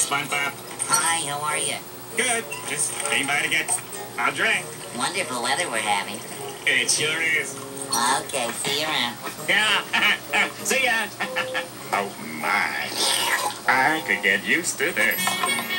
SpongeBob. Hi, how are you? Good. Just came by to get a drink. Wonderful weather we're having. It sure is. Okay, see you around. Yeah. See ya. Oh, my. I could get used to this.